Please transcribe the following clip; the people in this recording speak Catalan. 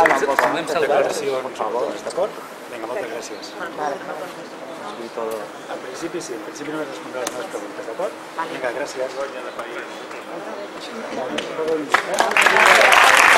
habla un poco. Declaracions, d'acord? Vinga, moltes gràcies. Vale. En principi sí, en principi només respondré les meves preguntes, d'acord? Vinga, gràcies.